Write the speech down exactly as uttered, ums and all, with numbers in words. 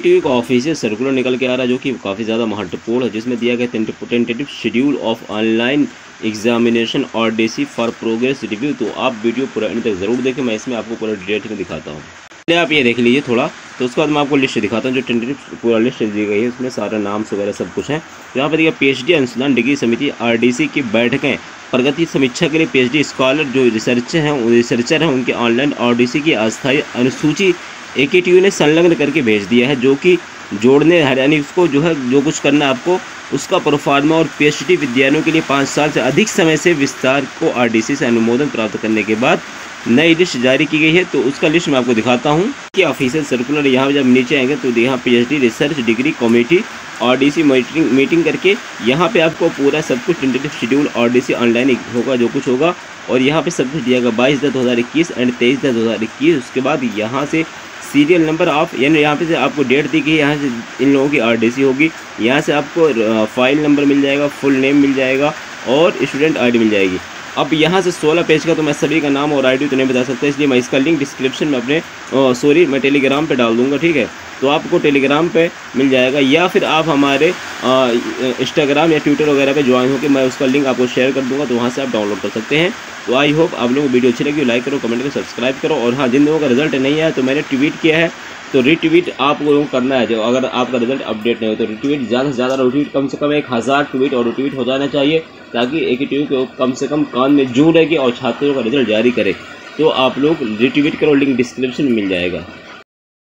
T का official circular निकल के आ रहा है जो कि काफ़ी ज़्यादा महत्वपूर्ण है, जिसमें दिया गया tentative schedule of online examination और D C for progress review. तो आप वीडियो पूरा एंड तक ज़रूर देखें, मैं इसमें आपको पूरा डिटेल में दिखाता हूँ। पहले आप ये देख लीजिए थोड़ा, तो उसके बाद मैं आपको लिस्ट दिखाता हूँ जो टेंटेटिव पूरा लिस्ट दी गई है, उसमें सारा नाम वगैरह सब कुछ है। तो यहाँ पर देखिए पीएचडी अनुसंधान डिग्री समिति आर डी सी की बैठकें प्रगति समीक्षा के लिए पीएचडी स्कॉलर जो रिसर्चर हैं रिसर्चर हैं उनके ऑनलाइन आर डी सी की अस्थायी अनुसूची ए के टी यू ने संलग्न करके भेज दिया है, जो कि जोड़ने यानी उसको जो है जो कुछ करना है आपको उसका प्रोफार्मा और पीएचडी विद्यार्थियों के लिए पाँच साल से अधिक समय से विस्तार को आरडीसी से अनुमोदन प्राप्त करने के बाद नई लिस्ट जारी की गई है। तो उसका लिस्ट मैं आपको दिखाता हूँ कि ऑफिशियल सर्कुलर यहाँ जब नीचे आएंगे तो यहाँ PhD research degree committee RDC meeting meeting करके यहाँ पे आपको पूरा सब कुछ टेंटेटिव शेड्यूल आरडीसी ऑनलाइन होगा जो कुछ होगा, और यहाँ पे सब कुछ दिया गया बाईस दस दो हज़ार इक्कीस एंड तेईस दस दो हज़ार इक्कीस। उसके बाद यहाँ से सीरियल नंबर ऑफ यानी यहाँ पे से आपको डेट दी गई, यहाँ से इन लोगों की आरडीसी होगी, यहाँ से आपको फाइल नंबर मिल जाएगा, फुल नेम मिल जाएगा और स्टूडेंट आईडी मिल जाएगी। अब यहाँ से सोलह पेज का तो मैं सभी का नाम और आईडी तो नहीं बता सकता, इसलिए मैं इसका लिंक डिस्क्रिप्शन में अपने सॉरी मैं टेलीग्राम पे डाल दूँगा, ठीक है। तो आपको टेलीग्राम पे मिल जाएगा या फिर आप हमारे इंस्टाग्राम या ट्विटर वगैरह पे ज्वाइन होकर मैं उसका लिंक आपको शेयर कर दूँगा, तो वहाँ से आप डाउनलोड कर सकते हैं। तो आई होप आप लोगों को वीडियो अच्छी लगी, लाइक करो, कमेंट करो, सब्सक्राइब करो। और हाँ, जिन लोगों का रिजल्ट नहीं आया तो मैंने ट्वीट किया है, तो रीट्वीट आप लोगों को करना है। जो अगर आपका रिजल्ट अपडेट नहीं हो तो रीट्वीट ज़्यादा से ज़्यादा रीट्वीट कम से कम एक हज़ार ट्वीट और रीट्वीट हो जाना चाहिए, ताकि एक ट्वीट को कम से कम कान में जू रहेगी और छात्रों का रिजल्ट जारी करे। तो आप लोग रीट्वीट करो, लिंक डिस्क्रिप्शन में मिल जाएगा।